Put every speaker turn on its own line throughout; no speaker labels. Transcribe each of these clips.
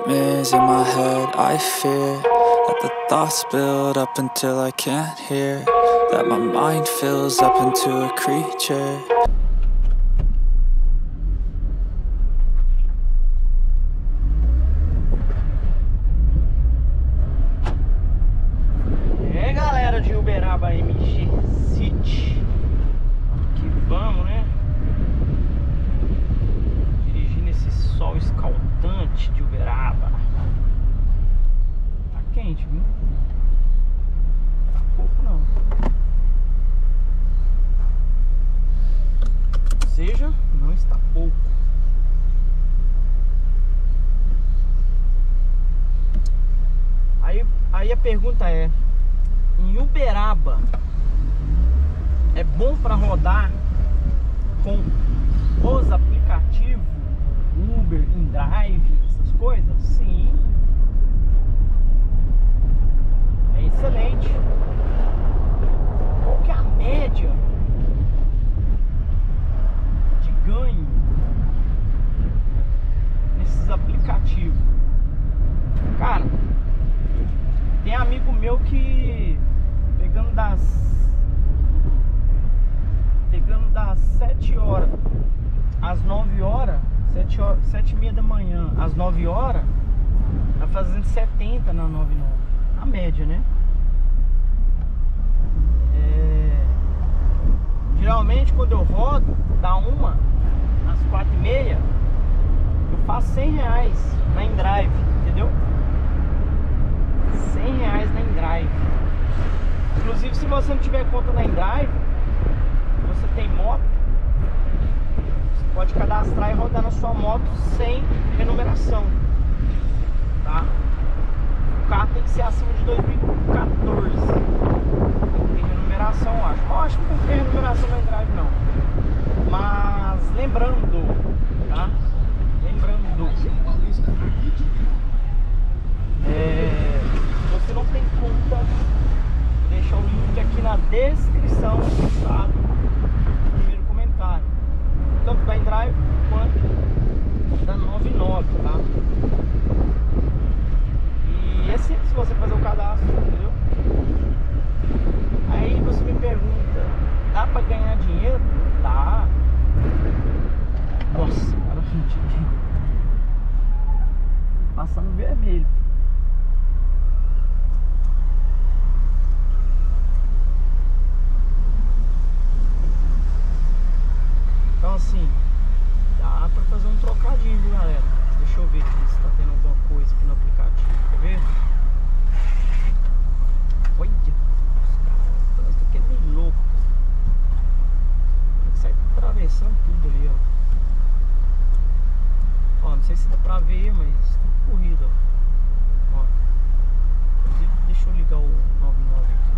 nightmares in my head, I fear that the thoughts build up until I can't hear, that my mind fills up into a creature.
É, galera de Uberaba MG City, que vamos, né? Dirigindo esse sol escaldante de Uberaba. Tá quente, viu? Tá pouco não. Ou seja, não está pouco. Aí a pergunta é: em Uberaba é bom para rodar com os aplicativos Uber, InDrive, essas coisas? Sim, é excelente. Qual que é a média de ganho nesses aplicativos? Cara, tem amigo meu que pegando das 7 horas às 9 horas, 7h30 da manhã às 9 horas, tá fazendo 70 na 99, a média, né? Geralmente quando eu rodo da 1 às 4h30, eu faço R$100 na InDrive, entendeu? R$100 na InDrive. Inclusive, se você não tiver conta na InDrive, você tem moto, você pode cadastrar e rodar na sua moto sem renumeração, tá? O carro tem que ser acima de 2014. Tem renumeração, eu acho. Eu acho que não tem renumeração na InDrive, não. Mas lembrando, tá? Você não tem conta, vou deixar o link aqui na descrição fixado no primeiro comentário, tanto da InDrive quanto da 99, tá? E é simples você fazer o cadastro, entendeu? Aí você me pergunta, dá pra ganhar dinheiro? Dá. Nossa, cara, passando vermelho. Então assim, dá pra fazer um trocadinho, viu, galera? Deixa eu ver aqui se tá tendo alguma coisa aqui no aplicativo, quer ver? Olha, o trânsito aqui é meio louco. Tem que sair atravessando tudo ali, ó. Ó, não sei se dá pra ver, mas tá corrida, ó. Inclusive, deixa eu ligar o 99 aqui.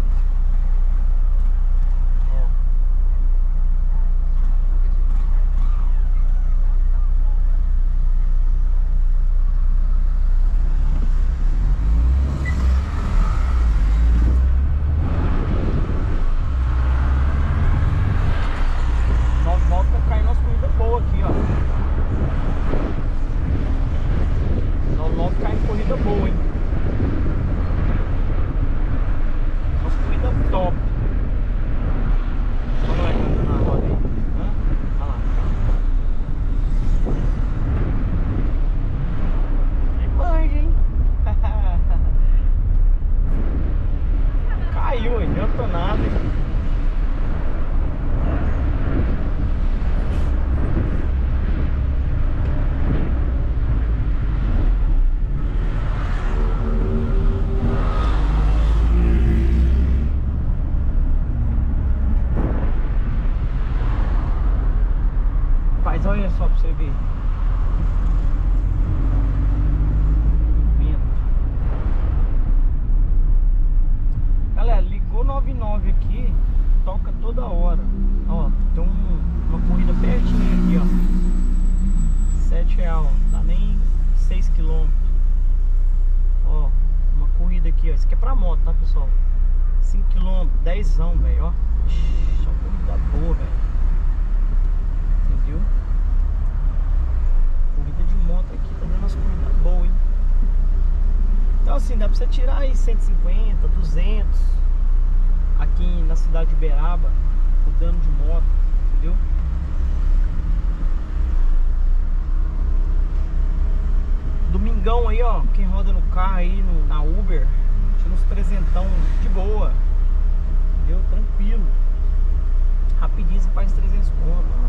Mas olha só pra você ver. Galera, ligou 99 aqui, toca toda hora. Ó, tem uma corrida pertinho aqui, ó. R$7, dá nem 6 km. Ó, uma corrida aqui, ó. Isso aqui é pra moto, tá, pessoal? 5 km, 10ão, velho, ó. Só corrida boa, velho. Entendeu? Corrida de moto aqui, tá dando umas corridas boas, hein? assim, dá pra você tirar aí 150, 200 aqui na cidade de Uberaba, rodando de moto, entendeu? Domingão aí, ó, quem roda no carro aí, na Uber, tira uns trezentão de boa, entendeu? Tranquilo. Rapidinho você faz 300 conto.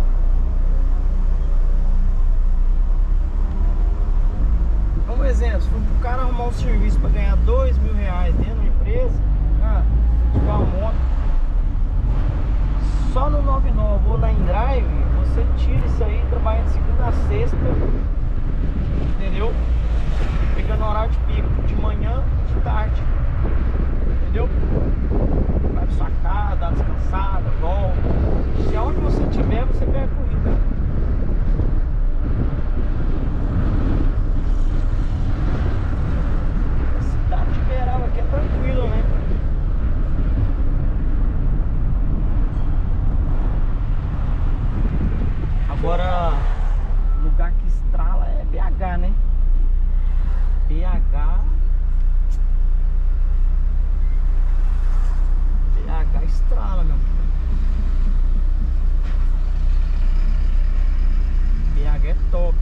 Um exemplo, se for pro cara arrumar um serviço para ganhar R$2.000 dentro de uma empresa, cara, se tiver uma moto, só no 99 ou na InDrive, você tira isso aí, trabalha de segunda a sexta, entendeu? Fica no horário de pico, de manhã, de tarde, entendeu? Vai pra sua casa, dá uma descansada, volta. Se aonde você estiver, você pega a corrida. Aqui é tranquilo, né? Agora, lugar que estrala é BH, né? BH estrala, meu. BH é top.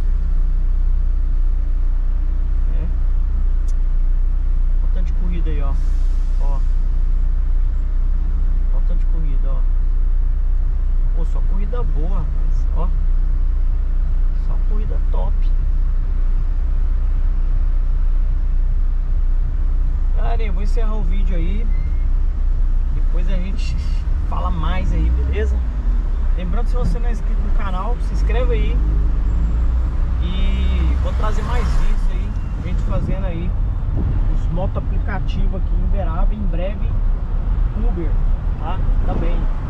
De corrida aí, ó. Ó. Olha o tanto de corrida, ó. Pô, só corrida boa, rapaz. Ó. Só corrida top. Galerinha, eu vou encerrar o vídeo aí. Depois a gente fala mais aí, beleza? Lembrando, se você não é inscrito no canal, se inscreve aí. E vou trazer mais vídeos aí. Gente fazendo aí os moto aplicativo aqui em Uberaba, em breve Uber, tá? Também.